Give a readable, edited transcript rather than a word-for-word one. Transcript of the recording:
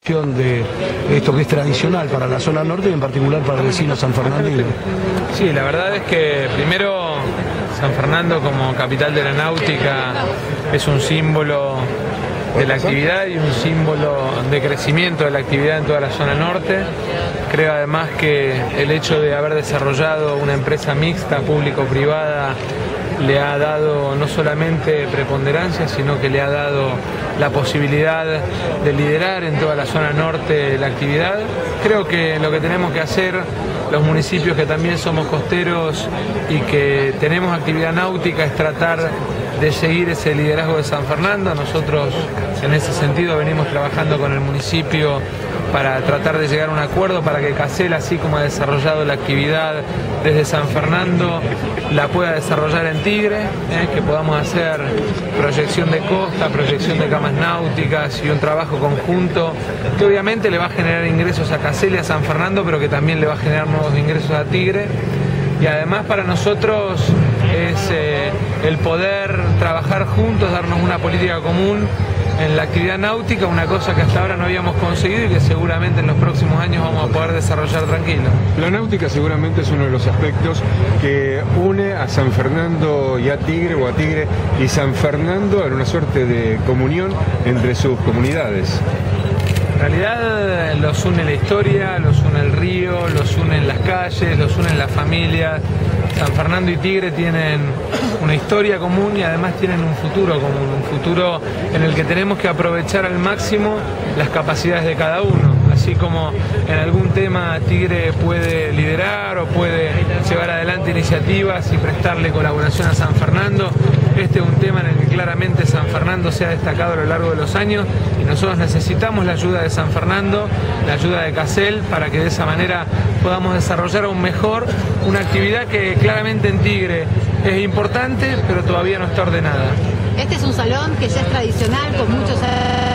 De esto que es tradicional para la zona norte y en particular para el vecino San Fernandino. Sí, la verdad es que primero San Fernando como capital de la náutica es un símbolo de la actividad y un símbolo de crecimiento de la actividad en toda la zona norte. Creo además que el hecho de haber desarrollado una empresa mixta público-privada le ha dado no solamente preponderancia, sino que le ha dado la posibilidad de liderar en toda la zona norte la actividad. Creo que lo que tenemos que hacer los municipios que también somos costeros y que tenemos actividad náutica es tratar de seguir ese liderazgo de San Fernando. Nosotros en ese sentido venimos trabajando con el municipio para tratar de llegar a un acuerdo para que Casel, así como ha desarrollado la actividad desde San Fernando, la pueda desarrollar en Tigre, que podamos hacer proyección de costa, proyección de camas náuticas y un trabajo conjunto que obviamente le va a generar ingresos a Casel y a San Fernando, pero que también le va a generar nuevos ingresos a Tigre. Y además para nosotros es el poder trabajar juntos, darnos una política común en la actividad náutica, una cosa que hasta ahora no habíamos conseguido y que seguramente en los próximos años vamos a poder desarrollar tranquilo. La náutica seguramente es uno de los aspectos que une a San Fernando y a Tigre, o a Tigre y San Fernando, en una suerte de comunión entre sus comunidades. En realidad los une la historia, los une el río, los unen las calles, los unen las familias. San Fernando y Tigre tienen una historia común y además tienen un futuro común, un futuro en el que tenemos que aprovechar al máximo las capacidades de cada uno. Así como en algún tema Tigre puede liderar o puede llevar adelante iniciativas y prestarle colaboración a San Fernando, este es un tema en el que claramente San Fernando se ha destacado a lo largo de los años y nosotros necesitamos la ayuda de San Fernando, la ayuda de Casel, para que de esa manera podamos desarrollar aún mejor una actividad que claramente en Tigre es importante, pero todavía no está ordenada. Este es un salón que ya es tradicional, con muchos